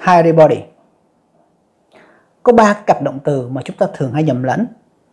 Hi everybody. Có 3 cặp động từ mà chúng ta thường hay nhầm lẫn.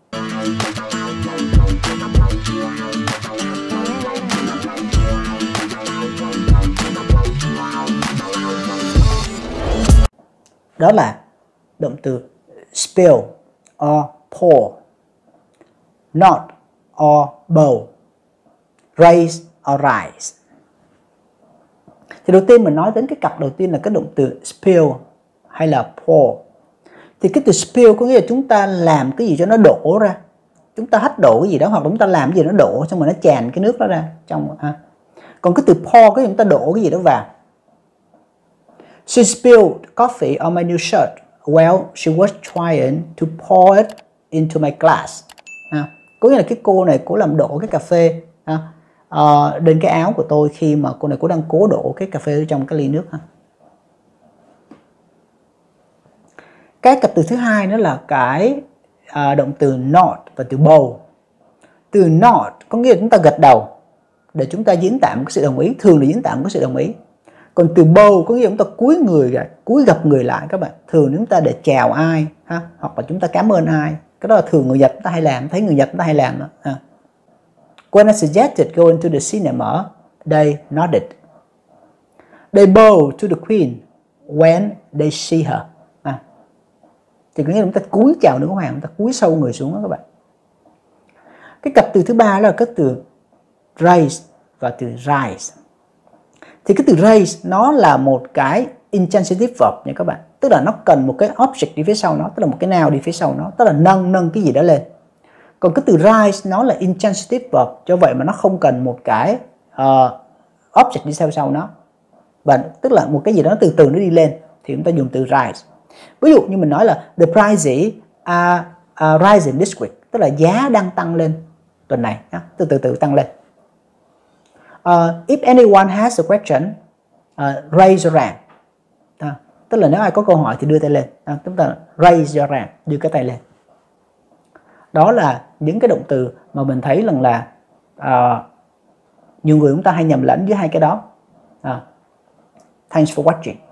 Đó là động từ spill or pour, not or bowl, raise or rise. Thì đầu tiên mình nói đến cái cặp đầu tiên là cái động từ spill hay là pour. Thì cái từ spill có nghĩa là chúng ta làm cái gì cho nó đổ ra. Chúng ta hất đổ cái gì đó, hoặc chúng ta làm cái gì nó đổ xong rồi nó tràn cái nước đó ra trong ha. Còn cái từ pour có nghĩa chúng ta đổ cái gì đó vào. She spilled coffee on my new shirt while she was trying to pour it into my glass. Có nghĩa là cái cô này cố làm đổ cái cà phê lên cái áo của tôi khi mà cô này cô đang cố đổ cái cà phê trong cái ly nước. Cái cặp từ thứ hai nữa là cái động từ nod và từ bow. Từ nod có nghĩa là chúng ta gật đầu để chúng ta diễn tả một cái sự đồng ý, thường là diễn tả một cái sự đồng ý. Còn từ bow có nghĩa là chúng ta cúi người ra, cúi gập người lại các bạn. Thường chúng ta để chào ai hoặc là chúng ta cảm ơn ai. Cái đó là thường người Nhật chúng ta hay làm, thấy người Nhật chúng ta hay làm đó. When I suggested going to the cinema, they nodded. They bow to the queen when they see her. Thì có nghĩa là chúng ta cúi chào nữ hoàng, chúng ta cúi sâu người xuống đó các bạn. Cái cặp từ thứ ba là cái từ raise và từ rise. Thì cái từ raise nó là một cái intransitive verb nha các bạn. Tức là nó cần một cái object đi phía sau nó, tức là một cái nào đi phía sau nó, tức là nâng cái gì đó lên. Còn cái từ rise nó là intransitive verb, cho vậy mà nó không cần một cái object đi sau nó. Và tức là một cái gì đó từ từ nó đi lên thì chúng ta dùng từ rise. Ví dụ như mình nói là the prices are rising this week, tức là giá đang tăng lên tuần này, từ từ tăng lên. If anyone has a question, raise your hand. Tức là nếu ai có câu hỏi thì đưa tay lên. Chúng ta raise your hand, đưa cái tay lên. Đó là những cái động từ mà mình thấy rằng là nhiều người chúng ta hay nhầm lẫn với hai cái đó. Thanks for watching.